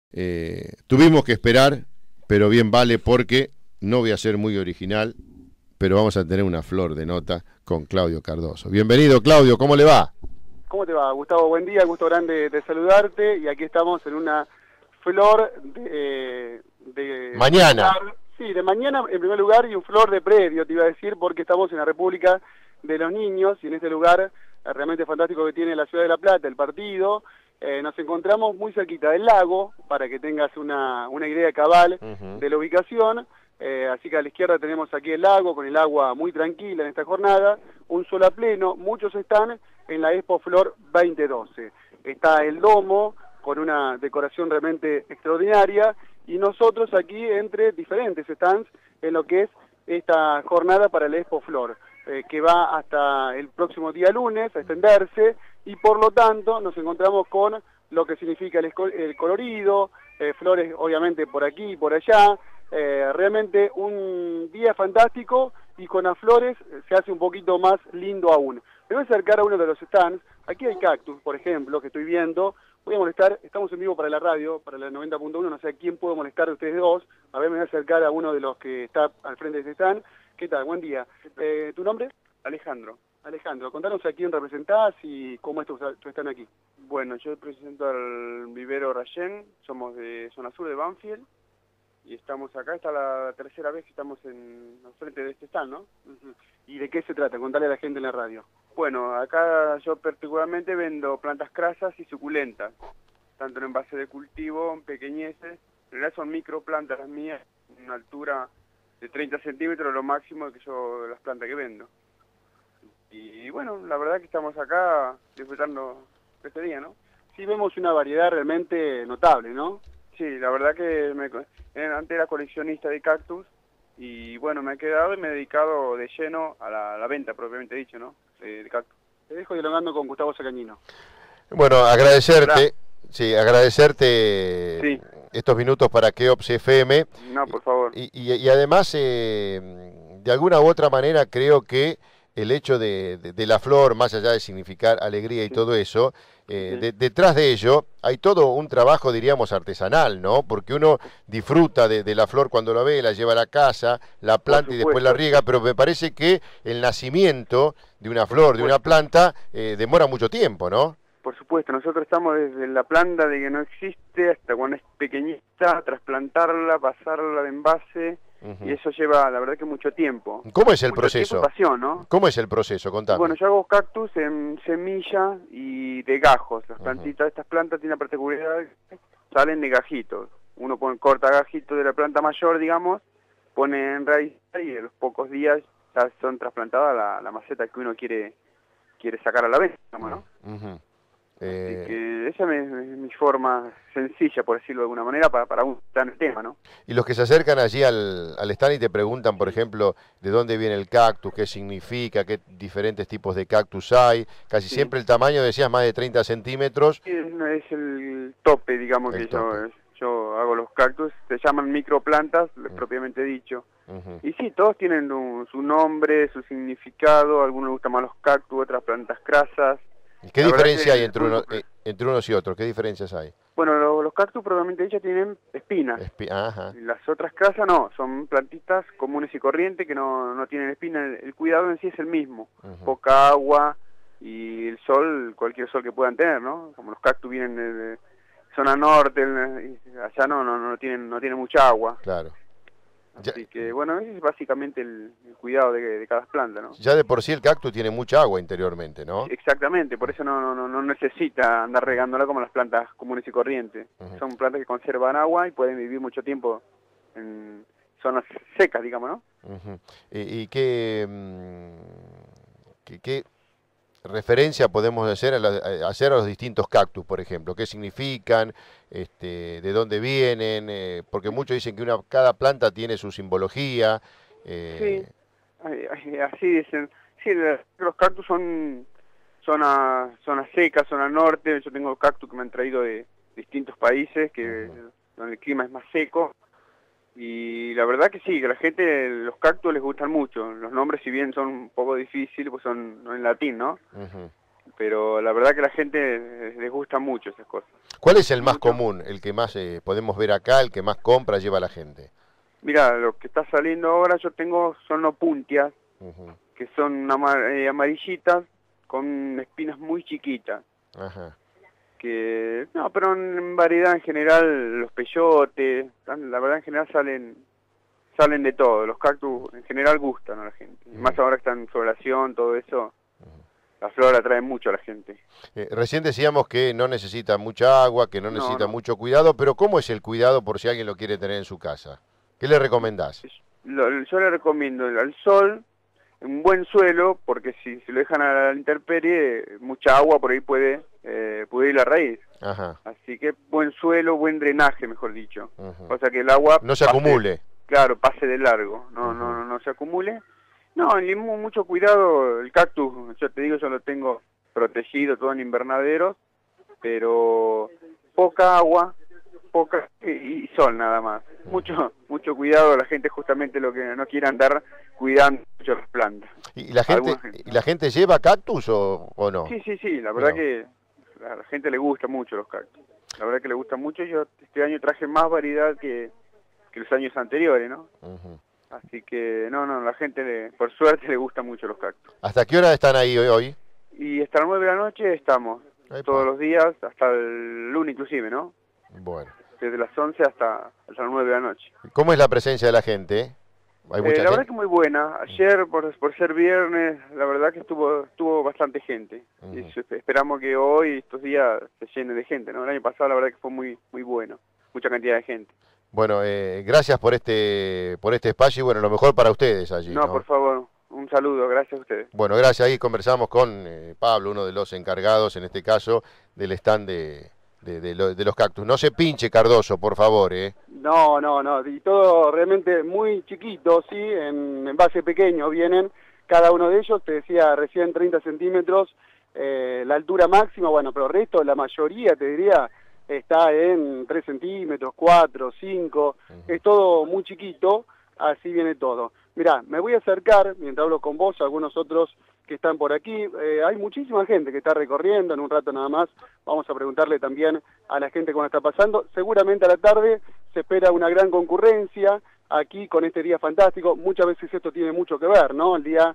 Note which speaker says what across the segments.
Speaker 1: Tuvimos que esperar, pero bien vale porque no voy a ser muy original, pero vamos a tener una flor de nota con Claudio Cardoso. Bienvenido, Claudio, ¿cómo le va?
Speaker 2: ¿Cómo te va, Gustavo? Buen día, gusto grande de saludarte. Y aquí estamos en una flor de
Speaker 1: Mañana.
Speaker 2: sí, de mañana en primer lugar, y un flor de predio, te iba a decir, porque estamos en la República de los Niños y en este lugar realmente fantástico que tiene la ciudad de La Plata, el partido. Nos encontramos muy cerquita del lago, para que tengas una idea cabal de la ubicación. Así que a la izquierda tenemos aquí el lago, con el agua muy tranquila en esta jornada, un sol a pleno, muchos están en la Expo Flor 2012. Está el domo, con una decoración realmente extraordinaria, y nosotros aquí entre diferentes stands en lo que es esta jornada para la Expo Flor, que va hasta el próximo día lunes a extenderse, y por lo tanto nos encontramos con lo que significa el colorido, flores obviamente por aquí y por allá. Realmente un día fantástico, y con las flores se hace un poquito más lindo aún. Me voy a acercar a uno de los stands. Aquí hay cactus, por ejemplo, que estoy viendo. Voy a molestar, estamos en vivo para la radio, para la 90.1, no sé a quién puedo molestar de ustedes dos. A ver, me voy a acercar a uno de los que está al frente de este stand. ¿Qué tal? Buen día. ¿Tu nombre?
Speaker 3: Alejandro.
Speaker 2: Alejandro, contanos a quién representás y cómo es tu stand aquí.
Speaker 3: Bueno, yo presento al vivero Rayen, somos de zona sur de Banfield, y estamos acá, esta es la tercera vez que estamos al frente de este stand, ¿no?
Speaker 2: ¿Y de qué se trata? Contale a la gente en la radio.
Speaker 3: Bueno, acá yo particularmente vendo plantas crasas y suculentas, tanto en envase de cultivo, en pequeñeces. En realidad son microplantas las mías, en una altura de 30 centímetros, lo máximo que yo las plantas que vendo. Y bueno, la verdad que estamos acá disfrutando de este día, ¿no?
Speaker 2: Sí, vemos una variedad realmente notable, ¿no?
Speaker 3: Sí, la verdad que antes era coleccionista de cactus, y bueno, me he quedado y me he dedicado de lleno a la venta propiamente dicho, ¿no? De cactus.
Speaker 2: Te dejo dialogando con Gustavo Sacañino.
Speaker 1: Bueno, agradecerte,
Speaker 3: Hola.
Speaker 1: sí, agradecerte
Speaker 3: Sí.
Speaker 1: estos minutos para Keops FM.
Speaker 3: No, por favor.
Speaker 1: Y además, de alguna u otra manera, creo que el hecho de la flor, más allá de significar alegría y
Speaker 3: Sí.
Speaker 1: todo eso,
Speaker 3: Sí.
Speaker 1: detrás de ello hay todo un trabajo, diríamos, artesanal, ¿no? Porque uno disfruta de la flor cuando la ve, la lleva a la casa, la planta y después la riega, pero me parece que el nacimiento de una flor, de una planta, demora mucho tiempo, ¿no?
Speaker 3: Por supuesto, nosotros estamos desde la planta de que no existe hasta cuando es pequeñita, trasplantarla, pasarla de envase, y eso lleva, la verdad, que mucho tiempo.
Speaker 1: ¿Cómo es el
Speaker 3: Mucho
Speaker 1: proceso?
Speaker 3: tiempo y pasión, ¿no?
Speaker 1: ¿Cómo es el proceso? Contame.
Speaker 3: Bueno, yo hago cactus en semilla y de gajos. Las plantitas de estas plantas tienen la particularidad que salen de gajitos. Uno corta gajitos de la planta mayor, digamos, pone en raíz, y en los pocos días ya son trasplantadas la maceta que uno quiere sacar a la vez, digamos, ¿no? Así que esa es mi forma sencilla, por decirlo de alguna manera, para gustar el tema, ¿no?
Speaker 1: Y los que se acercan allí al stand y te preguntan, por ejemplo, de dónde viene el cactus, qué significa, qué diferentes tipos de cactus hay, casi siempre el tamaño, decías, más de 30 centímetros.
Speaker 3: Es el tope, digamos, que yo hago los cactus, se llaman microplantas, propiamente dicho. Y sí, todos tienen su nombre, su significado, a algunos les gustan más los cactus, otras plantas crasas.
Speaker 1: ¿Qué diferencia hay entre unos y otros? ¿Qué diferencias hay?
Speaker 3: Bueno, los cactus propiamente dicho tienen espinas. Y las otras crasas no, son plantitas comunes y corrientes que no tienen espinas. El cuidado en sí es el mismo. Poca agua y el sol, cualquier sol que puedan tener, ¿no? Como los cactus vienen de zona norte, allá no tienen mucha agua.
Speaker 1: Claro.
Speaker 3: Así que, bueno, ese es básicamente el cuidado de cada planta, ¿no?
Speaker 1: Ya de por sí el cactus tiene mucha agua interiormente, ¿no?
Speaker 3: Exactamente, por eso no necesita andar regándola como las plantas comunes y corrientes. Son plantas que conservan agua y pueden vivir mucho tiempo en zonas secas, digamos, ¿no?
Speaker 1: ¿Y qué referencia podemos hacer a los distintos cactus, por ejemplo? ¿Qué significan? ¿De dónde vienen? Porque muchos dicen que cada planta tiene su simbología.
Speaker 3: Sí, así dicen. Sí, los cactus son zona seca, zona norte. Yo tengo cactus que me han traído de distintos países donde el clima es más seco. Y la verdad que sí, que a la gente los cactus les gustan mucho. Los nombres, si bien son un poco difíciles, pues son en latín, ¿no? pero la verdad que a la gente les gusta mucho esas cosas.
Speaker 1: ¿Cuál es el más común, el que más podemos ver acá, el que más compra lleva a la gente?
Speaker 3: Mira, lo que está saliendo ahora yo tengo son opuntias, que son amarillitas con espinas muy chiquitas.
Speaker 1: Ajá.
Speaker 3: Que no, pero en variedad en general los peyotes, la verdad en general salen de todo. Los cactus en general gustan a la gente. Y más ahora que están en floración, todo eso, la flor atrae mucho a la gente.
Speaker 1: Recién decíamos que no necesita mucha agua, que no necesita mucho cuidado, pero ¿cómo es el cuidado por si alguien lo quiere tener en su casa? ¿Qué le recomendás?
Speaker 3: Yo le recomiendo al sol, un buen suelo, porque si se lo dejan a la intemperie, mucha agua por ahí puede ir la raíz.
Speaker 1: Ajá.
Speaker 3: Así que buen suelo, buen drenaje, mejor dicho. O sea que el agua
Speaker 1: no se acumule.
Speaker 3: Claro, pase de largo, no se acumule. No, ni mucho cuidado, el cactus, yo te digo, yo lo tengo protegido todo en invernaderos, pero poca agua, y sol nada más. Mucho cuidado, la gente justamente lo que no quiere andar cuidando mucho las plantas.
Speaker 1: ¿Y la gente lleva cactus o no?
Speaker 3: Sí, la verdad que a la gente le gusta mucho los cactus. La verdad que le gusta mucho. Yo este año traje más variedad que los años anteriores, ¿no? Así que la gente por suerte le gusta mucho los cactus.
Speaker 1: ¿Hasta qué hora están ahí hoy?
Speaker 3: Y hasta las 9 de la noche estamos, todos los días, hasta el lunes inclusive, ¿no?
Speaker 1: Bueno.
Speaker 3: Desde las 11 hasta las 9 de la noche.
Speaker 1: ¿Cómo es la presencia de la gente? ¿Hay mucha gente?
Speaker 3: La verdad que muy buena. Ayer, por ser viernes, la verdad que estuvo bastante gente. Y esperamos que hoy, estos días, se llene de gente, ¿no? El año pasado la verdad que fue muy bueno. Mucha cantidad de gente.
Speaker 1: Bueno, gracias por este espacio y bueno, lo mejor para ustedes allí.
Speaker 3: No, por favor, un saludo, gracias a ustedes.
Speaker 1: Bueno, gracias. Ahí conversamos con Pablo, uno de los encargados, en este caso, del stand de los cactus. No se pinche, Cardoso, por favor,
Speaker 2: No, y todo realmente muy chiquito, sí, en envase pequeño vienen, cada uno de ellos, te decía recién 30 centímetros, la altura máxima, bueno, pero el resto, la mayoría, te diría, está en 3 centímetros, 4, 5, es todo muy chiquito, así viene todo. Mirá, me voy a acercar, mientras hablo con vos, a algunos otros que están por aquí, hay muchísima gente que está recorriendo, en un rato nada más vamos a preguntarle también a la gente cómo está pasando, seguramente a la tarde se espera una gran concurrencia aquí con este día fantástico, muchas veces esto tiene mucho que ver, ¿no? El día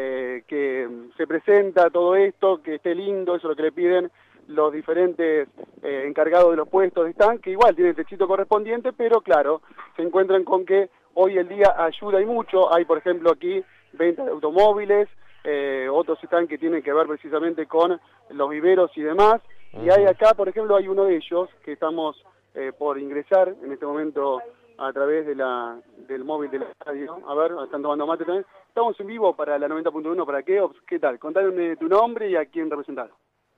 Speaker 2: que se presenta todo esto, que esté lindo, eso es lo que le piden los diferentes encargados de los puestos de stand, que igual tienen el techito correspondiente, pero claro, se encuentran con que hoy el día ayuda y mucho. Hay, por ejemplo, aquí venta de automóviles, otros stand que tienen que ver precisamente con los viveros y demás. Y hay acá, por ejemplo, hay uno de ellos que estamos por ingresar en este momento a través de del móvil de la radio. A ver, están tomando mate también. Estamos en vivo para la 90.1 para Keops. ¿Qué tal? Contame tu nombre y a quién representás.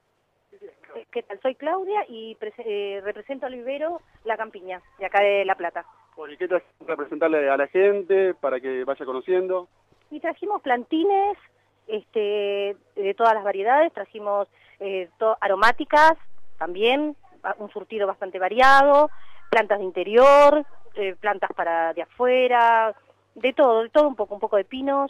Speaker 4: ¿Qué tal? Soy Claudia y represento al vivero La Campiña, de acá de La Plata.
Speaker 2: Bueno, ¿y qué tal representarle a la gente para que vaya conociendo?
Speaker 4: Y trajimos plantines de todas las variedades, trajimos aromáticas también, un surtido bastante variado, plantas de interior, plantas de afuera, de todo un poco de pinos,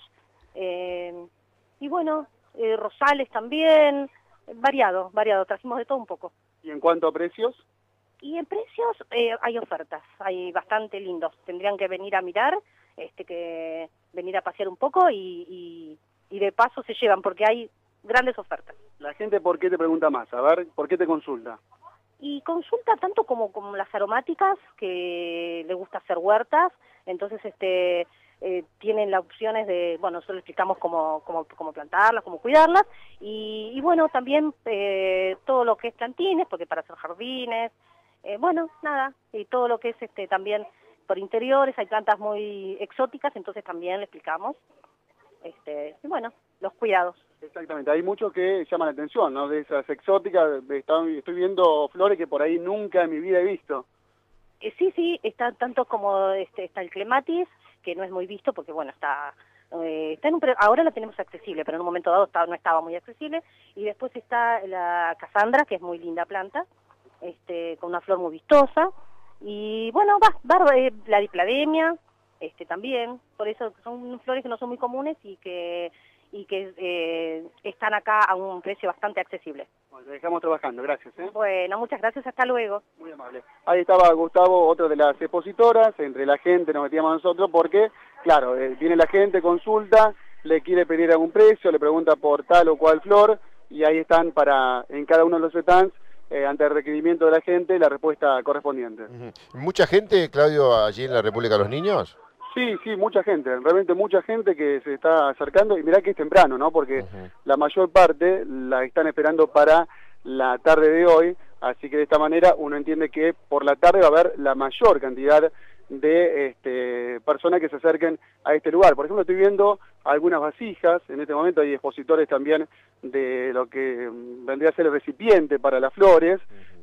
Speaker 4: y bueno, rosales también. Variado, trajimos de todo un poco.
Speaker 2: ¿Y en cuanto a precios?
Speaker 4: Y en precios hay ofertas, hay bastante lindos. Tendrían que venir a mirar, que venir a pasear un poco y de paso se llevan porque hay grandes ofertas.
Speaker 2: ¿La gente por qué te pregunta más? A ver, ¿por qué te consulta?
Speaker 4: Y consulta tanto como las aromáticas, que le gusta hacer huertas, entonces tienen las opciones de, bueno, nosotros les explicamos cómo plantarlas, cómo cuidarlas, y bueno, también todo lo que es plantines, porque para hacer jardines, bueno, nada, y todo lo que es también por interiores, hay plantas muy exóticas, entonces también le explicamos, y bueno, los cuidados.
Speaker 2: Exactamente, hay muchos que llaman la atención, ¿no? De esas exóticas, estoy viendo flores que por ahí nunca en mi vida he visto.
Speaker 4: Sí, está tanto como está el clematis, que no es muy visto porque, bueno, está ahora la tenemos accesible, pero en un momento dado no estaba muy accesible. Y después está la casandra, que es muy linda planta, con una flor muy vistosa. Y, bueno, la diplademia, también. Por eso son flores que no son muy comunes y que y que están acá a un precio bastante accesible.
Speaker 2: Bueno, dejamos trabajando, gracias.
Speaker 4: Bueno, muchas gracias, hasta luego.
Speaker 2: Muy amable. Ahí estaba Gustavo, otro de las expositoras, entre la gente nos metíamos nosotros porque, claro, viene la gente, consulta, le quiere pedir algún precio, le pregunta por tal o cual flor, y ahí están en cada uno de los stands, ante el requerimiento de la gente, la respuesta correspondiente.
Speaker 1: ¿Mucha gente, Claudio, allí en la República de los Niños?
Speaker 2: Sí, mucha gente, realmente mucha gente que se está acercando, y mirá que es temprano, ¿no? Porque la mayor parte la están esperando para la tarde de hoy, así que de esta manera uno entiende que por la tarde va a haber la mayor cantidad de personas que se acerquen a este lugar. Por ejemplo, estoy viendo algunas vasijas, en este momento hay expositores también de lo que vendría a ser el recipiente para las flores,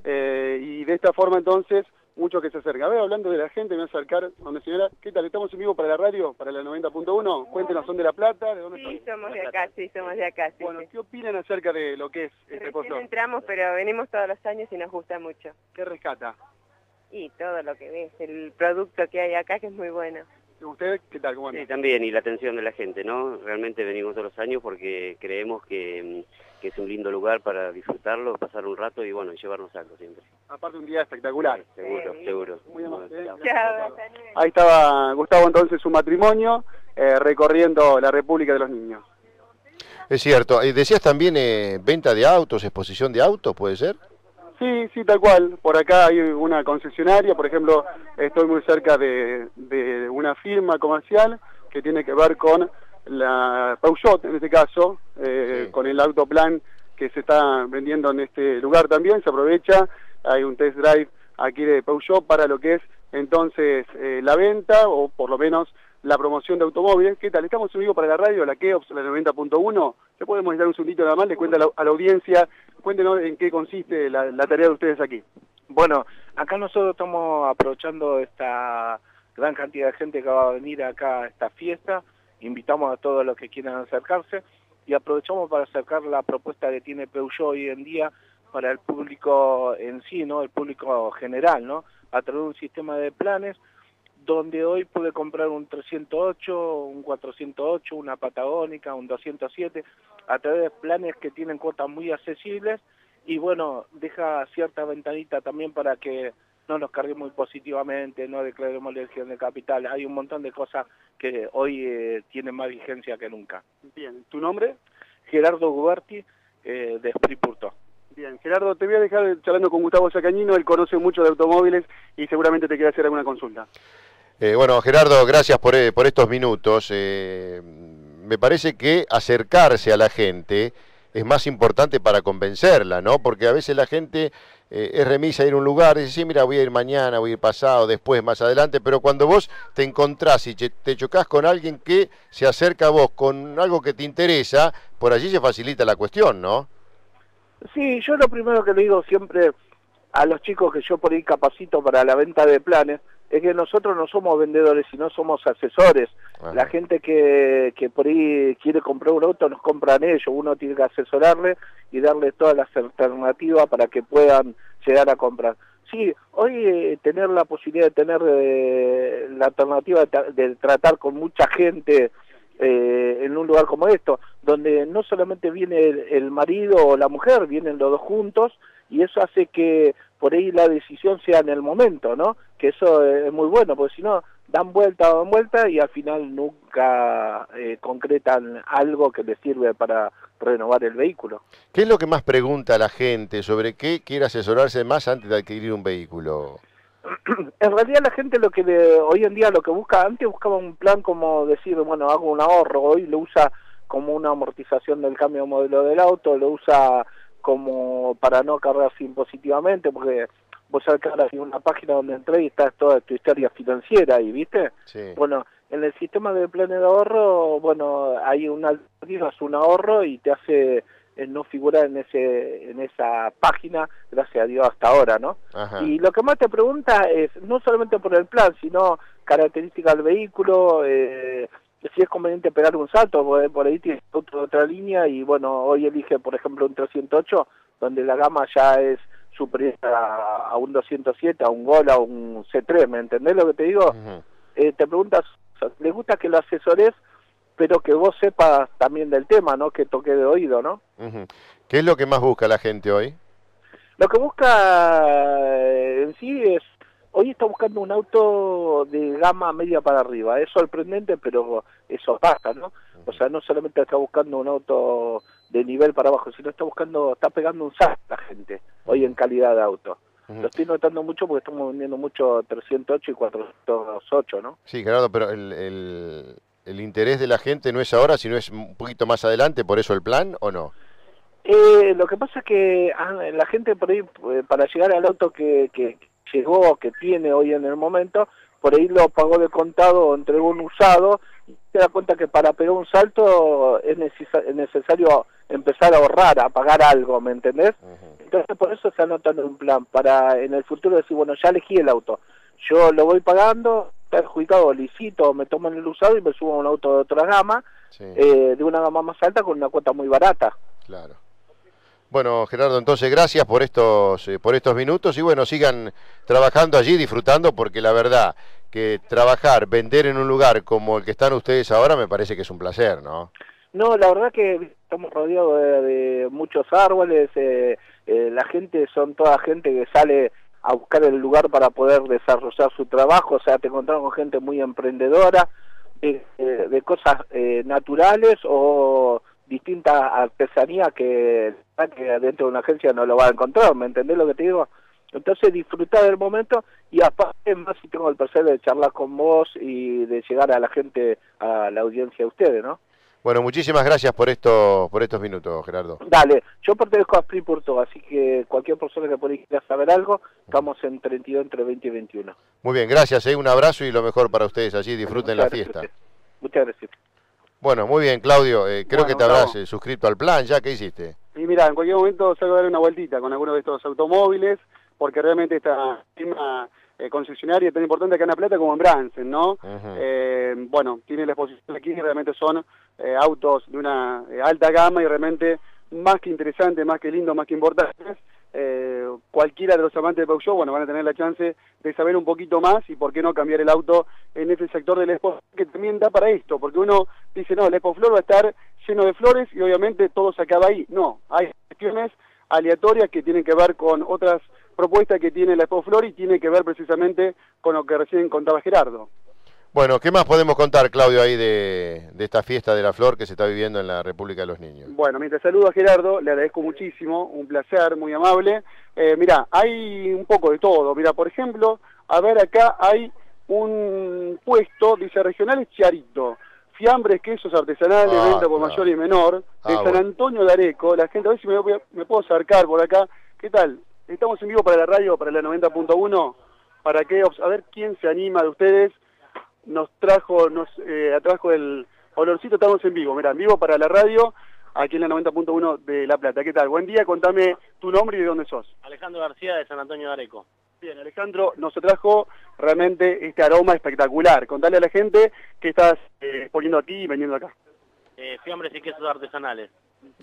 Speaker 2: y de esta forma entonces muchos que se acercan. A ver, hablando de la gente, me voy a acercar a una señora. ¿Qué tal? ¿Estamos en vivo para la radio, para la 90.1? Cuéntenos, ¿son de La Plata? ¿De dónde
Speaker 5: Sí,
Speaker 2: están?
Speaker 5: somos de acá, sí, somos de acá. Sí,
Speaker 2: Bueno,
Speaker 5: sí.
Speaker 2: ¿qué opinan acerca de lo que es este
Speaker 5: Recién
Speaker 2: postor?
Speaker 5: entramos, pero venimos todos los años y nos gusta mucho.
Speaker 2: ¿Qué rescata?
Speaker 5: Y todo lo que ves, el producto que hay acá que es muy bueno.
Speaker 2: ¿Usted qué tal? ¿Cómo anda?
Speaker 6: Sí, también, y la atención de la gente, ¿no? Realmente venimos todos los años porque creemos que es un lindo lugar para disfrutarlo, pasar un rato y, bueno, llevarnos algo siempre.
Speaker 2: Aparte un día espectacular.
Speaker 6: Seguro,
Speaker 5: Sí.
Speaker 6: seguro.
Speaker 2: Muy amable.
Speaker 6: Chao.
Speaker 5: Chao, hasta luego.
Speaker 2: Ahí estaba Gustavo entonces, su matrimonio, recorriendo la República de los Niños.
Speaker 1: Es cierto. Decías también venta de autos, exposición de autos, ¿puede ser?
Speaker 2: Sí, tal cual. Por acá hay una concesionaria, por ejemplo, estoy muy cerca de una firma comercial que tiene que ver con la Peugeot, en este caso,
Speaker 1: Sí.
Speaker 2: con el autoplan que se está vendiendo en este lugar también, se aprovecha, hay un test drive aquí de Peugeot para lo que es entonces la venta, o por lo menos la promoción de automóviles. ¿Qué tal? Estamos en vivo para la radio, la Keops, la 90.1. ¿Se podemos dar un segundito nada más? Le cuenta a la audiencia, cuéntenos en qué consiste la tarea de ustedes aquí.
Speaker 7: Bueno, acá nosotros estamos aprovechando esta gran cantidad de gente que va a venir acá a esta fiesta. Invitamos a todos los que quieran acercarse y aprovechamos para acercar la propuesta que tiene Peugeot hoy en día para el público en sí, ¿no? El público general, ¿no? A través de un sistema de planes donde hoy puede comprar un 308, un 408, una Patagónica, un 207, a través de planes que tienen cuotas muy accesibles y bueno, deja cierta ventanita también para que no nos cargue muy positivamente, no declaremos elección de capital. Hay un montón de cosas que hoy tienen más vigencia que nunca.
Speaker 2: Bien, ¿tu nombre?
Speaker 7: Gerardo Guberti, de Spripurto.
Speaker 2: Bien, Gerardo, te voy a dejar charlando con Gustavo Sacañino, él conoce mucho de automóviles y seguramente te quiere hacer alguna consulta.
Speaker 1: Bueno, Gerardo, gracias por estos minutos. Me parece que acercarse a la gente es más importante para convencerla, ¿no? Porque a veces la gente es remisa a ir a un lugar y dice, sí, mira, voy a ir mañana, voy a ir pasado, después, más adelante, pero cuando vos te encontrás y te chocás con alguien que se acerca a vos con algo que te interesa, por allí se facilita la cuestión, ¿no?
Speaker 7: Sí, yo lo primero que le digo siempre a los chicos que yo por ahí capacito para la venta de planes, es que nosotros no somos vendedores, sino somos asesores.
Speaker 1: Ajá.
Speaker 7: La gente que por ahí quiere comprar un auto nos compran ellos, uno tiene que asesorarle y darle todas las alternativas para que puedan llegar a comprar. Sí, hoy tener la posibilidad de tener la alternativa de tratar con mucha gente en un lugar como esto, donde no solamente viene el marido o la mujer, vienen los dos juntos, y eso hace que por ahí la decisión sea en el momento, ¿no? Que eso es muy bueno, porque si no, dan vuelta y al final nunca concretan algo que les sirve para renovar el vehículo.
Speaker 1: ¿Qué es lo que más pregunta la gente sobre qué quiere asesorarse más antes de adquirir un vehículo?
Speaker 7: En realidad la gente hoy en día lo que busca, antes buscaba un plan como decir, bueno, hago un ahorro, hoy lo usa como una amortización del cambio de modelo del auto, lo usa como para no cargarse impositivamente, porque vos sabés que ahora hay una página donde entré y está toda tu historia financiera ahí, ¿viste?
Speaker 1: Sí.
Speaker 7: Bueno, en el sistema de planes de ahorro, bueno, hay una alternativa, es un ahorro y te hace no figurar en esa página, gracias a Dios hasta ahora, ¿no?
Speaker 1: Ajá.
Speaker 7: Y lo que más te pregunta es, no solamente por el plan, sino características del vehículo, si es conveniente pegar un salto, por ahí tiene otra línea y bueno, hoy elige por ejemplo un 308, donde la gama ya es superior a un 207, a un Gol, a un C3, ¿me entendés lo que te digo?
Speaker 1: Uh-huh.
Speaker 7: Te preguntas, ¿les gusta que lo asesores espero que vos sepas también del tema, ¿no? Que toque de oído, ¿no?
Speaker 1: ¿Qué es lo que más busca la gente hoy?
Speaker 7: Lo que busca en sí es, hoy está buscando un auto de gama media para arriba, es sorprendente, pero eso pasa, ¿no? O sea, no solamente está buscando un auto de nivel para abajo, sino está pegando un salto la gente, hoy en calidad de auto. Lo estoy notando mucho porque estamos vendiendo mucho 308 y 408, ¿no?
Speaker 1: Sí, Gerardo, pero el interés de la gente no es ahora, sino es un poquito más adelante, ¿por eso el plan o no?
Speaker 7: Lo que pasa es que la gente por ahí, para llegar al auto que llegó, que tiene hoy en el momento, por ahí lo pagó de contado o entregó un usado, y se da cuenta que para pegar un salto es necesario empezar a ahorrar, a pagar algo, ¿me entendés? Entonces por eso se anota en un plan, para en el futuro decir, bueno, ya elegí el auto, yo lo voy pagando, está adjudicado, licito, me toman el usado y me subo a un auto de otra gama,
Speaker 1: Sí.
Speaker 7: De una gama más alta con una cuota muy barata.
Speaker 1: Claro. Bueno, Gerardo, entonces gracias por estos minutos y bueno, sigan trabajando allí, disfrutando, porque la verdad que trabajar, vender en un lugar como el que están ustedes ahora me parece que es un placer, ¿no?
Speaker 7: No, la verdad que estamos rodeados de muchos árboles, la gente son toda gente que sale a buscar el lugar para poder desarrollar su trabajo, o sea, te encontramos con gente muy emprendedora, de cosas naturales o distintas artesanías que dentro de una agencia no lo va a encontrar, ¿me entendés lo que te digo? Entonces disfrutar del momento y aparte más si tengo el placer de charlar con vos y de llegar a la gente, a la audiencia de ustedes, ¿no?
Speaker 1: Bueno, muchísimas gracias por estos minutos, Gerardo.
Speaker 7: Dale, yo pertenezco a Spring por todo, así que cualquier persona que por ahí quiera saber algo, estamos en 32 entre 20 y 21.
Speaker 1: Muy bien, gracias, un abrazo y lo mejor para ustedes allí, disfruten la fiesta.
Speaker 7: Muchas gracias.
Speaker 1: Bueno, muy bien, Claudio, creo que te habrás
Speaker 2: bravo.
Speaker 1: suscrito al plan, ¿ya qué hiciste?
Speaker 2: Y mira, en cualquier momento salgo a dar una vueltita con alguno de estos automóviles, porque realmente esta misma concesionaria tan importante acá en La Plata como en Bransen, ¿no? Bueno, tiene la exposición aquí, realmente son autos de una alta gama y realmente más que interesantes, más que lindos, más que importantes. Cualquiera de los amantes de Peugeot, bueno, van a tener la chance de saber un poquito más y por qué no cambiar el auto en ese sector del Expo, que también da para esto, porque uno dice, no, el Expo Flor va a estar lleno de flores y obviamente todo se acaba ahí. No, hay cuestiones aleatorias que tienen que ver con otras propuestas que tiene la Expo Flor y tiene que ver precisamente con lo que recién contaba Gerardo.
Speaker 1: Bueno, ¿qué más podemos contar, Claudio, ahí de esta fiesta de la flor que se está viviendo en la República de los Niños?
Speaker 2: Bueno, mientras saludo a Gerardo, le agradezco muchísimo, un placer, muy amable. Mirá, hay un poco de todo. Mirá, por ejemplo, a ver, acá hay un puesto, dice Regionales Chiarito, fiambres, quesos artesanales, venta por mayor y menor, de San Antonio de Areco. La gente, a ver si me puedo acercar por acá. ¿Qué tal? Estamos en vivo para la radio, para la 90.1. ¿Para qué? A ver quién se anima de ustedes. Nos atrajo el olorcito, estamos en vivo, mirá, en vivo para la radio, aquí en la 90.1 de La Plata. ¿Qué tal? Buen día, contame tu nombre y de dónde sos.
Speaker 8: Alejandro García de San Antonio de Areco.
Speaker 2: Bien, Alejandro, nos atrajo realmente este aroma espectacular. Contale a la gente qué estás poniendo aquí y vendiendo acá.
Speaker 8: Fiambres y quesos artesanales.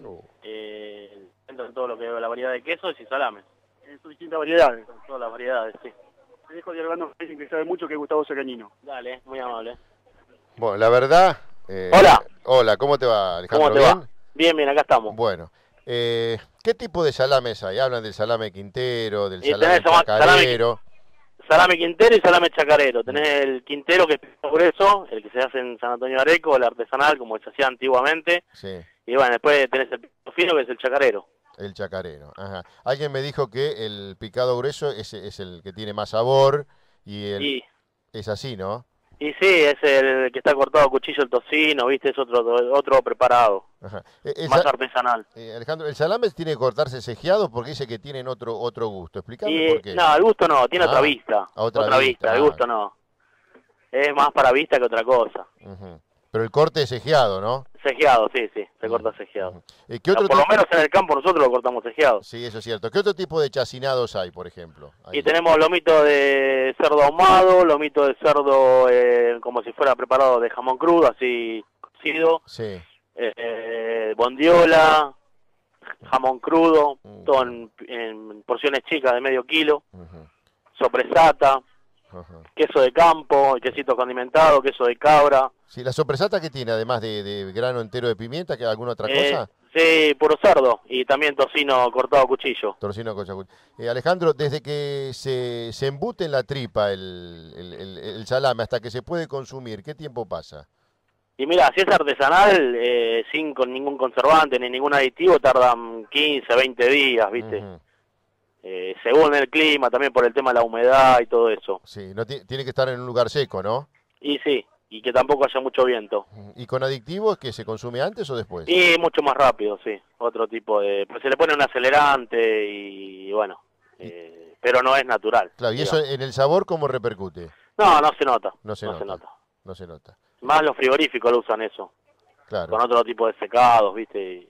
Speaker 8: Entran todo lo que la variedad de quesos y salames.
Speaker 2: En sus distintas variedades.
Speaker 8: Todas las variedades, sí.
Speaker 2: Te dejo dialogando con alguien que sabe mucho, que es Gustavo Sacañino.
Speaker 8: Dale, muy amable.
Speaker 1: Bueno, la verdad...
Speaker 8: Hola.
Speaker 1: Hola, ¿cómo te va, Alejandro?
Speaker 8: ¿Cómo te va? Bien, bien, acá estamos.
Speaker 1: Bueno, ¿qué tipo de salames hay? Hablan del salame Quintero, del salame chacarero.
Speaker 8: Salame Quintero y salame chacarero. Tenés el Quintero, que es grueso, el que se hace en San Antonio de Areco, el artesanal, como se hacía antiguamente.
Speaker 1: Sí.
Speaker 8: Y bueno, después tenés el fino, que es el chacarero.
Speaker 1: El chacarero, ajá. Alguien me dijo que el picado grueso es el que tiene más sabor y es así, ¿no?
Speaker 8: Y sí, es el que está cortado a cuchillo el tocino, ¿viste? Es otro preparado,
Speaker 1: ajá.
Speaker 8: más artesanal.
Speaker 1: Alejandro, ¿el salame tiene que cortarse cejeado? Porque dice que tienen otro gusto. Explícame por qué.
Speaker 8: No, el gusto no, tiene otra vista.
Speaker 1: Otra vista,
Speaker 8: el gusto no. Es más para vista que otra cosa.
Speaker 1: Pero el corte es cejeado, ¿no?
Speaker 8: Cejeado, sí, se corta cejeado.
Speaker 1: ¿Qué otro
Speaker 8: por lo menos en el campo nosotros lo cortamos cejeado.
Speaker 1: Sí, eso es cierto. ¿Qué otro tipo de chacinados hay, por ejemplo?
Speaker 8: Y tenemos lomito de cerdo ahumado, lomito de cerdo como si fuera preparado de jamón crudo, así cocido.
Speaker 1: Sí.
Speaker 8: Bondiola, jamón crudo, todo en porciones chicas de medio kilo. Sopresata.
Speaker 1: Ajá.
Speaker 8: queso de campo, el quesito condimentado, queso de cabra.
Speaker 1: Sí, ¿la sopresata qué tiene, además de grano entero de pimienta, que alguna otra cosa?
Speaker 8: Sí, puro cerdo y también tocino cortado a cuchillo.
Speaker 1: Torcino con chacuy. Alejandro, desde que se embute en la tripa el salame hasta que se puede consumir, ¿qué tiempo pasa?
Speaker 8: Y mira, si es artesanal, sin con ningún conservante ni ningún aditivo, tardan 15, 20 días, ¿viste?
Speaker 1: Ujú.
Speaker 8: Según el clima, también por el tema de la humedad y todo eso.
Speaker 1: Sí, no tiene que estar en un lugar seco, ¿no?
Speaker 8: Y sí, y que tampoco haya mucho viento.
Speaker 1: ¿Y con adictivos que se consume antes o después?
Speaker 8: Y mucho más rápido, sí. Otro tipo de... Pues se le pone un acelerante y bueno, pero no es natural.
Speaker 1: Claro, ¿y
Speaker 8: digamos.
Speaker 1: eso en el sabor cómo repercute?
Speaker 8: No, no se nota.
Speaker 1: No se nota.
Speaker 8: nota.
Speaker 1: No se nota.
Speaker 8: Más los frigoríficos lo usan eso.
Speaker 1: Claro.
Speaker 8: Con otro tipo de secados, ¿viste?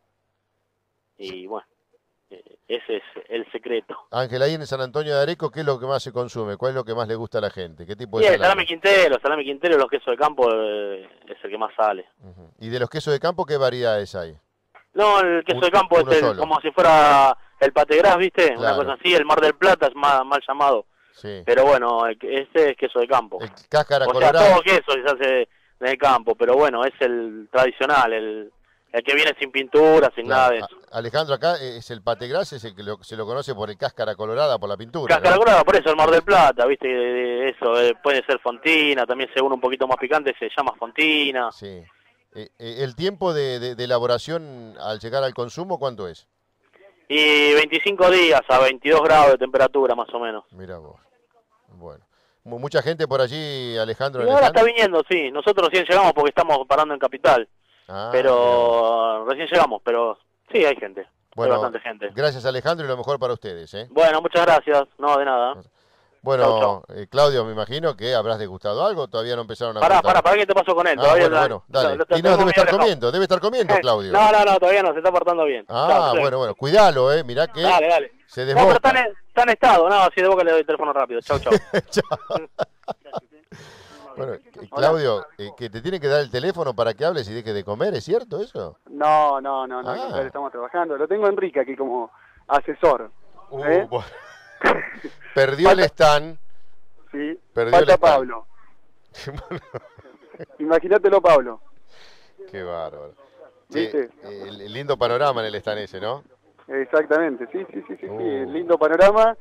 Speaker 8: Y bueno, ese es el secreto.
Speaker 1: Ángel, ahí en San Antonio de Areco, ¿qué es lo que más se consume? ¿Cuál es lo que más le gusta a la gente? ¿Qué tipo de
Speaker 8: Y el
Speaker 1: salame?
Speaker 8: salame quintero, los quesos de campo es el que más sale.
Speaker 1: Ujú. ¿Y de los quesos de campo qué variedades hay?
Speaker 8: No, el queso de campo
Speaker 1: uno
Speaker 8: es
Speaker 1: solo.
Speaker 8: como si fuera el pategras, ¿viste?
Speaker 1: Claro.
Speaker 8: Una cosa así, el Mar del Plata es mal llamado.
Speaker 1: Sí.
Speaker 8: Pero bueno, este es queso de campo.
Speaker 1: El cáscara
Speaker 8: O sea,
Speaker 1: colorada.
Speaker 8: todo queso se hace de campo, pero bueno, es el tradicional, el que viene sin pintura, sin
Speaker 1: Claro.
Speaker 8: nada de eso.
Speaker 1: Alejandro, acá es el pategras, es el que se lo conoce por el cáscara colorada, por la pintura.
Speaker 8: Cáscara
Speaker 1: ¿no?
Speaker 8: colorada, por eso el Mar del Plata, ¿viste? Eso, puede ser fontina, también según un poquito más picante se llama fontina.
Speaker 1: Sí. ¿El tiempo de elaboración al llegar al consumo cuánto es?
Speaker 8: Y 25 días a 22 grados de temperatura más o menos.
Speaker 1: Mira vos. Bueno. Mucha gente por allí, Alejandro.
Speaker 8: Y ahora está viniendo, sí. Nosotros recién llegamos porque estamos parando en Capital.
Speaker 1: Ah,
Speaker 8: Pero recién llegamos, pero sí, hay gente.
Speaker 1: bueno,
Speaker 8: hay bastante gente.
Speaker 1: Gracias, Alejandro, y lo mejor para ustedes, ¿eh?
Speaker 8: Bueno, muchas gracias. No, de nada.
Speaker 1: Bueno,
Speaker 8: Chau,
Speaker 1: Claudio, me imagino que habrás degustado algo, todavía no empezaron a
Speaker 8: Pará,
Speaker 1: contar.
Speaker 8: ¿qué te pasó con él?
Speaker 1: Ah,
Speaker 8: Todavía
Speaker 1: bueno, dale.
Speaker 8: lo
Speaker 1: Y no,
Speaker 8: tenemos
Speaker 1: debe estar
Speaker 8: medio
Speaker 1: comiendo, Claudio.
Speaker 8: No, todavía no, se está portando bien.
Speaker 1: Ah,
Speaker 8: Chau,
Speaker 1: bueno, cuidalo, mirá que
Speaker 8: Dale.
Speaker 1: se
Speaker 8: No,
Speaker 1: desboca.
Speaker 8: pero está en estado. No, si de boca le doy el teléfono rápido. Chau.
Speaker 1: Chao. Bueno, Claudio, que te tiene que dar el teléfono para que hables y dejes de comer, ¿es cierto eso?
Speaker 2: No,
Speaker 1: Ah.
Speaker 2: estamos trabajando. Lo tengo a Enrique aquí como asesor. ¿eh?
Speaker 1: Bueno. Perdió el stand.
Speaker 2: Sí,
Speaker 1: Perdió el
Speaker 2: falta
Speaker 1: stand.
Speaker 2: Pablo. Imagínatelo, Pablo.
Speaker 1: Qué bárbaro.
Speaker 2: ¿Viste?
Speaker 1: El lindo panorama en el stand ese, ¿no?
Speaker 2: Exactamente, sí, lindo panorama.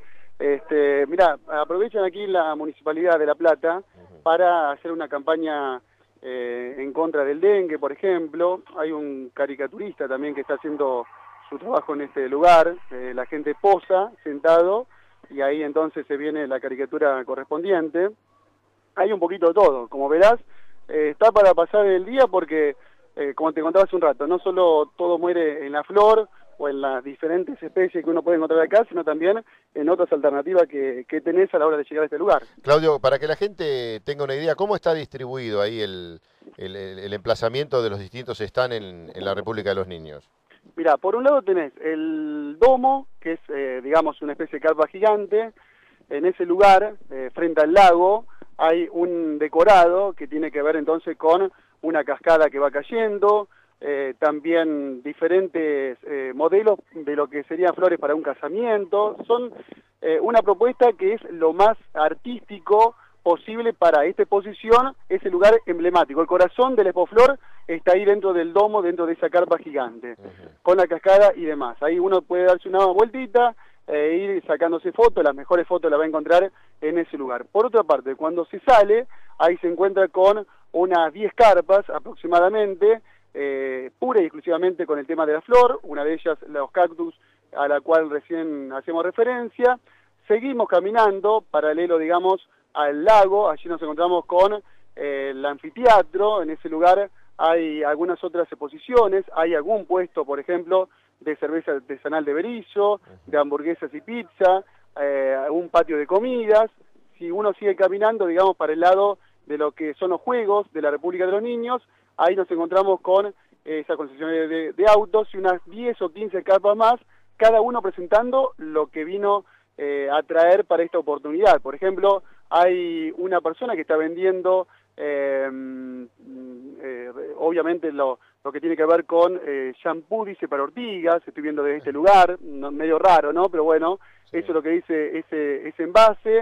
Speaker 2: Mirá, aprovechan aquí la Municipalidad de La Plata para hacer una campaña en contra del dengue, por ejemplo. Hay un caricaturista también que está haciendo su trabajo en este lugar. La gente posa sentado y ahí entonces se viene la caricatura correspondiente. Hay un poquito de todo, como verás. Está para pasar el día porque, como te contaba hace un rato, no solo todo muere en la flor o en las diferentes especies que uno puede encontrar acá, sino también en otras alternativas que tenés a la hora de llegar a este lugar.
Speaker 1: Claudio, para que la gente tenga una idea, ¿cómo está distribuido ahí el emplazamiento de los distintos stands en la República de los Niños?
Speaker 2: Mira, por un lado tenés el domo, que es, digamos, una especie de carpa gigante. En ese lugar, frente al lago, hay un decorado que tiene que ver entonces con una cascada que va cayendo, también diferentes modelos de lo que serían flores para un casamiento. Son una propuesta que es lo más artístico posible para esta exposición, ese lugar emblemático. El corazón de la Expoflor está ahí dentro del domo, dentro de esa carpa gigante, con la cascada y demás. Ahí uno puede darse una vueltita, ir sacándose fotos, las mejores fotos las va a encontrar en ese lugar. Por otra parte, cuando se sale, ahí se encuentra con unas 10 carpas aproximadamente, pura y exclusivamente con el tema de la flor, una de ellas los cactus a la cual recién hacemos referencia. Seguimos caminando, paralelo, digamos, al lago. Allí nos encontramos con el anfiteatro. En ese lugar hay algunas otras exposiciones, hay algún puesto, por ejemplo, de cerveza artesanal de Berizo, de hamburguesas y pizza, un patio de comidas. Si uno sigue caminando, digamos, para el lado de lo que son los juegos de la República de los Niños, ahí nos encontramos con esa concesionaria de autos y unas 10 o 15 carpas más, cada uno presentando lo que vino a traer para esta oportunidad. Por ejemplo, hay una persona que está vendiendo obviamente lo que tiene que ver con shampoo, dice, para ortigas. Estoy viendo desde este lugar, medio raro, ¿no? Pero bueno, sí. Eso es lo que dice ese envase.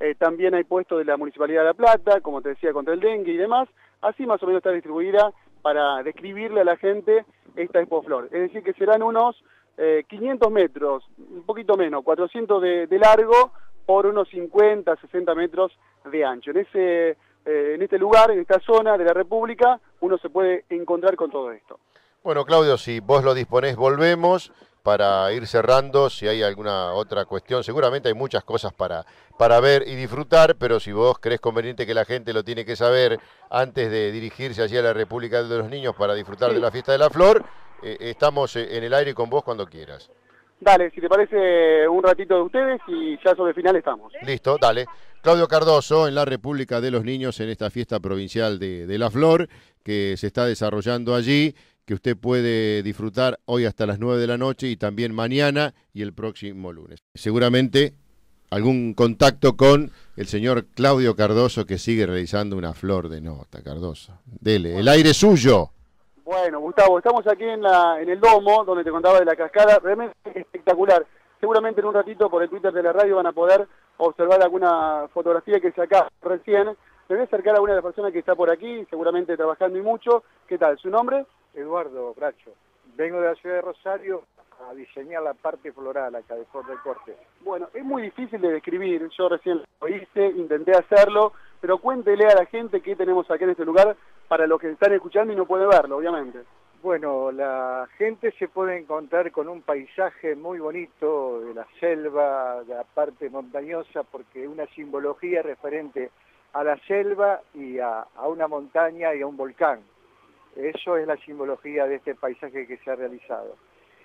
Speaker 2: también hay puestos de la Municipalidad de La Plata, como te decía, contra el dengue y demás. Así más o menos está distribuida para describirle a la gente esta Expoflor. Es decir, que serán unos 500 metros, un poquito menos, 400 de largo por unos 50, 60 metros de ancho. En este lugar, en esta zona de la República, uno se puede encontrar con todo esto.
Speaker 1: Bueno, Claudio, si vos lo disponés, volvemos para ir cerrando. Si hay alguna otra cuestión, seguramente hay muchas cosas para ver y disfrutar, pero si vos crees conveniente que la gente lo tiene que saber antes de dirigirse allí a la República de los Niños para disfrutar de la Fiesta de la Flor, estamos en el aire con vos cuando quieras.
Speaker 2: Dale, si te parece un ratito de ustedes y ya sobre el final estamos.
Speaker 1: Listo, dale. Claudio Cardoso en la República de los Niños en esta fiesta provincial de la Flor que se está desarrollando allí, que usted puede disfrutar hoy hasta las 9 de la noche y también mañana y el próximo lunes. Seguramente algún contacto con el señor Claudio Cardoso, que sigue realizando una flor de nota. Cardoso, dele, el aire es suyo.
Speaker 2: Bueno, Gustavo, estamos aquí en el domo, donde te contaba de la cascada, realmente espectacular. Seguramente en un ratito por el Twitter de la radio van a poder observar alguna fotografía que sacá recién. Me voy a acercar a una de las personas que está por aquí, seguramente trabajando y mucho. ¿Qué tal? ¿Su nombre?
Speaker 9: Eduardo Bracho. Vengo de la ciudad de Rosario a diseñar la parte floral acá de Flor del Corte.
Speaker 2: Bueno, es muy difícil de describir, yo recién lo hice, intenté hacerlo, pero cuéntele a la gente qué tenemos aquí en este lugar para los que están escuchando y no pueden verlo, obviamente.
Speaker 9: Bueno, la gente se puede encontrar con un paisaje muy bonito de la selva, de la parte montañosa, porque una simbología referente a la selva y a una montaña y a un volcán. Eso es la simbología de este paisaje que se ha realizado.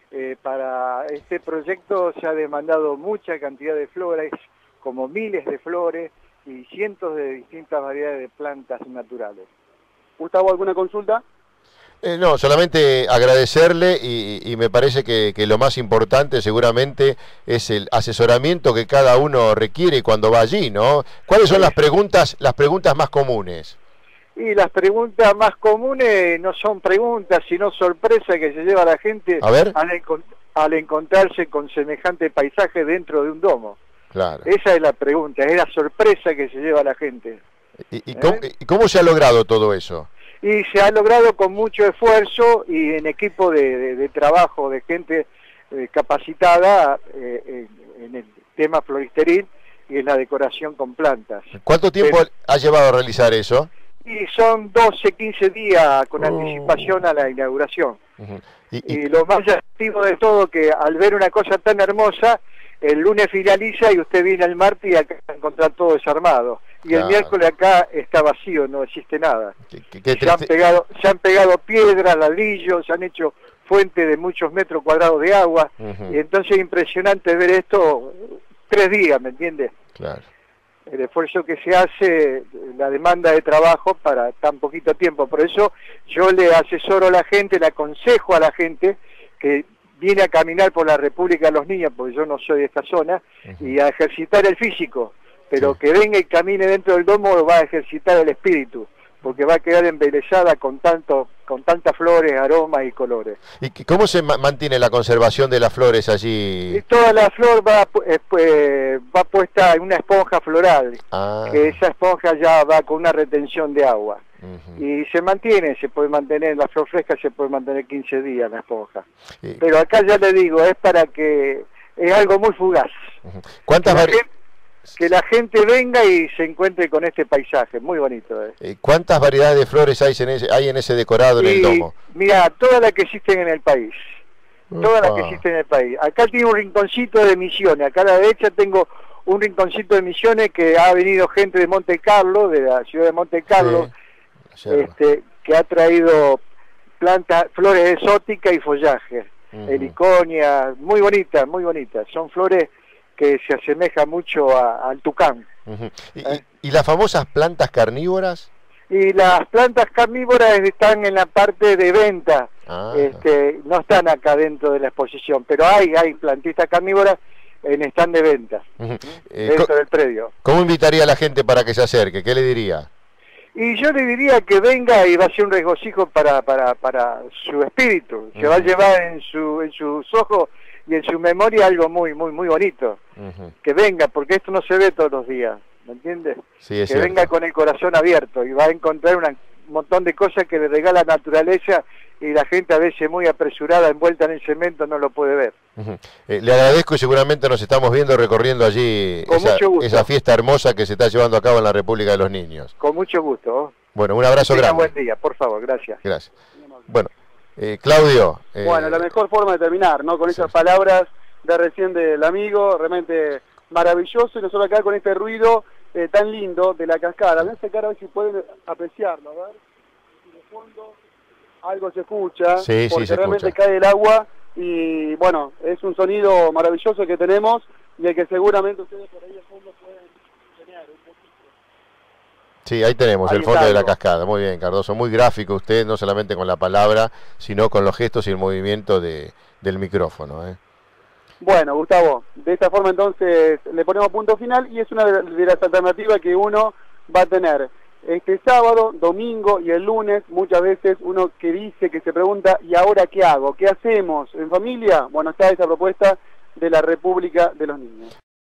Speaker 9: Para este proyecto se ha demandado mucha cantidad de flores, como miles de flores y cientos de distintas variedades de plantas naturales.
Speaker 2: Gustavo, ¿alguna consulta?
Speaker 1: No, solamente agradecerle y me parece que lo más importante seguramente es el asesoramiento que cada uno requiere cuando va allí, ¿no? ¿Cuáles son las preguntas más comunes?
Speaker 9: Y las preguntas más comunes no son preguntas, sino sorpresa que se lleva la gente al encontrarse con semejante paisaje dentro de un domo.
Speaker 1: Claro.
Speaker 9: Esa es la pregunta, es la sorpresa que se lleva la gente.
Speaker 1: ¿Y cómo se ha logrado todo eso?
Speaker 9: Y se ha logrado con mucho esfuerzo y en equipo de trabajo de gente capacitada en el tema floristería y en la decoración con plantas.
Speaker 1: ¿Cuánto tiempo ha llevado a realizar eso?
Speaker 9: Y son 12, 15 días con anticipación a la inauguración. Y lo más llamativo de todo, que al ver una cosa tan hermosa, el lunes finaliza y usted viene el martes y acá va a encontrar todo desarmado. Y el miércoles acá está vacío, no existe nada. Se han pegado piedras, ladrillos, se han hecho fuentes de muchos metros cuadrados de agua. Y entonces es impresionante ver esto 3 días, ¿me entiende?
Speaker 1: Claro.
Speaker 9: El esfuerzo que se hace, la demanda de trabajo para tan poquito tiempo. Por eso yo le asesoro a la gente, le aconsejo a la gente que viene a caminar por la República de los Niños, porque yo no soy de esta zona, y a ejercitar el físico, pero que venga y camine dentro del domo va a ejercitar el espíritu, porque va a quedar embelesada con tantas flores, aromas y colores.
Speaker 1: ¿Y cómo se mantiene la conservación de las flores allí?
Speaker 9: Y toda la flor va puesta en una esponja floral, que esa esponja ya va con una retención de agua. Y se puede mantener, la flor fresca se puede mantener 15 días la esponja. Pero acá ya le digo, es algo muy fugaz. Que la gente venga y se encuentre con este paisaje, muy bonito.
Speaker 1: ¿Cuántas variedades de flores hay en ese decorado en el domo?
Speaker 9: Mira, todas las que existen en el país. Todas las que existen en el país. Acá tiene un rinconcito de Misiones, acá a la derecha tengo un rinconcito de Misiones que ha venido gente de Monte Carlo, de la ciudad de Monte Carlo, que ha traído plantas, flores exóticas y follajes, heliconia, muy bonitas, muy bonitas. Son flores que se asemeja mucho al tucán.
Speaker 1: ¿Y las famosas plantas carnívoras?
Speaker 9: Y las plantas carnívoras están en la parte de venta, no están acá dentro de la exposición, pero hay plantitas carnívoras en stand de venta, dentro del predio.
Speaker 1: ¿Cómo invitaría a la gente para que se acerque? ¿Qué le diría?
Speaker 9: Y yo le diría que venga y va a ser un regocijo para su espíritu, se va a llevar en sus ojos y en su memoria algo muy muy muy bonito. Que venga, porque esto no se ve todos los días. ¿me entiendes?
Speaker 1: Sí, es
Speaker 9: que
Speaker 1: cierto.
Speaker 9: venga con el corazón abierto y va a encontrar un montón de cosas que le regala la naturaleza y la gente a veces muy apresurada, envuelta en el cemento, no lo puede ver.
Speaker 1: Le agradezco y seguramente nos estamos viendo recorriendo allí
Speaker 9: Con mucho gusto.
Speaker 1: esa fiesta hermosa que se está llevando a cabo en la República de los Niños.
Speaker 9: Con mucho gusto.
Speaker 1: Bueno, un abrazo
Speaker 9: Tenga
Speaker 1: grande.
Speaker 9: buen día, por favor, gracias.
Speaker 1: Gracias. Bueno, Claudio.
Speaker 2: Bueno, la mejor forma de terminar, ¿no? Con esas palabras de recién del amigo, realmente maravilloso, y nosotros acá con este ruido tan lindo de la cascada. Voy a sacar a ver si pueden apreciarlo, a ver, si de fondo algo se escucha,
Speaker 1: Sí,
Speaker 2: porque
Speaker 1: sí, se
Speaker 2: realmente
Speaker 1: escucha.
Speaker 2: cae el agua, y bueno, es un sonido maravilloso que tenemos, y el que seguramente ustedes por ahí de fondo pueden tener un poquito.
Speaker 1: Sí, ahí tenemos
Speaker 2: Ahí
Speaker 1: el fondo
Speaker 2: está
Speaker 1: de la
Speaker 2: algo.
Speaker 1: cascada. Muy bien, Cardoso. Muy gráfico usted, no solamente con la palabra, sino con los gestos y el movimiento del micrófono.
Speaker 2: Bueno, Gustavo, de esta forma entonces le ponemos punto final, y es una de las alternativas que uno va a tener este sábado, domingo y el lunes. Muchas veces uno que dice, que se pregunta, ¿y ahora qué hago? ¿Qué hacemos en familia? Bueno, está esa propuesta de la República de los Niños.